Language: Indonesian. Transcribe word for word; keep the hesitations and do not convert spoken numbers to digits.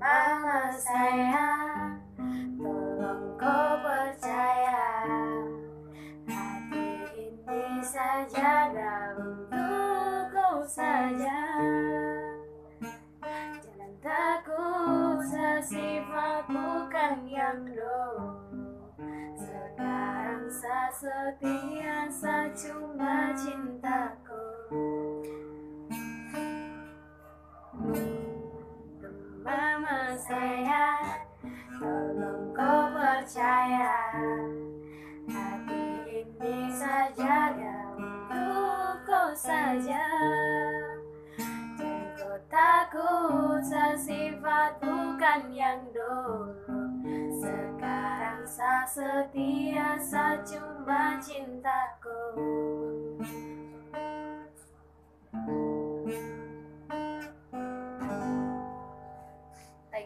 Mama sayang, tolong kau percaya, hati ini saja dan untuk kau saja. Jangan takut, sesifat bukan yang dulu. Sekarang sa setia, sa cuma cintaku. Mama sayang, tolong kau percaya, hati ini saja dan untuk kau saja. Jangan kau takut, sesifat bukan yang dulu. Sekarang sa setia, sa cuma cintaku.